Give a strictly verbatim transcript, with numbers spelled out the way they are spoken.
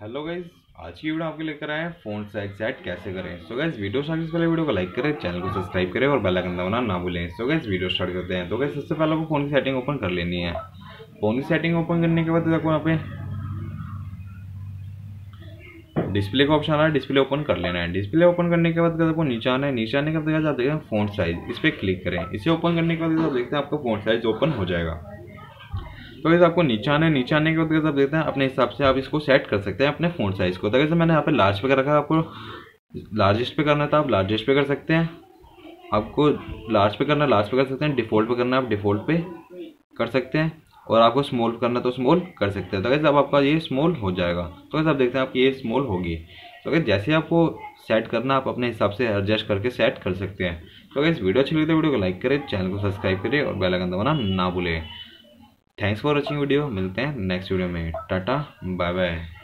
Hello guys, आज की video आपके लेकर आए हैं फ़ोन साइज सेट कैसे करें। सो गाइज वीडियो स्टार्ट से पहले वीडियो को लाइक करें, चैनल को सब्सक्राइब करें और बेल आइकन दबाना ना भूलें। सो गाइज वीडियो स्टार्ट करते हैं। तो गाइज सबसे पहले आपको फ़ोन की सेटिंग ओपन कर लेनी है। फ़ोन की सेटिंग ओपन करने के बाद आपको यहाँ पे डिस्प्ले का ऑप्शन आ रहा है, डिस्प्ले ओपन कर लेना है। डिस्प्ले ओपन करने के बाद आपको नीचे आना है। नीचे आने के बाद जाते हैं फ़ोन साइज, इस पर क्लिक करें। इसे ओपन करने के बाद आप देखते हैं आपका फ़ोन साइज ओपन हो जाएगा। तो वैसे आपको नीचे आना है। नीचे आने के बाद आप देखते हैं अपने हिसाब से आप इसको सेट कर सकते हैं अपने फ़ोन साइज़ को। तो वैसे मैंने यहाँ पे लार्ज पे कर रखा है, आपको लार्जेस्ट पे करना था आप लार्जेस्ट पे कर सकते हैं। आपको लार्ज पे करना है लार्ज पे कर सकते हैं। डिफ़ॉल्ट पे करना है आप डिफ़ॉल्ट पे कर सकते हैं। और आपको स्मॉल करना है तो स्मॉल कर सकते हैं। तो वैसे अब आपका ये स्मॉल हो जाएगा। तो वैसे आप देखते हैं आपकी ये स्मॉल होगी। तो वैसे जैसे आपको सेट करना आप अपने हिसाब से एडजस्ट करके सेट कर सकते हैं। तो वैसे वीडियो अच्छी लगी तो वीडियो को लाइक करें, चैनल को सब्सक्राइब करें और बेल आइकन दबाना ना भूलें। Thanks for watching video. मिलते हैं नेक्स्ट वीडियो में। Tata bye bye.